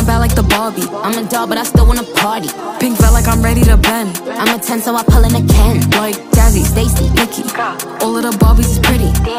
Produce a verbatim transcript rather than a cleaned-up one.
going bad like the Barbie. I'm a doll, but I still wanna party. Pink felt like I'm ready to bend. I'm a ten, so I pull in a Ken. Like Jazzy, Stacy, Nikki, all of the Barbies is pretty.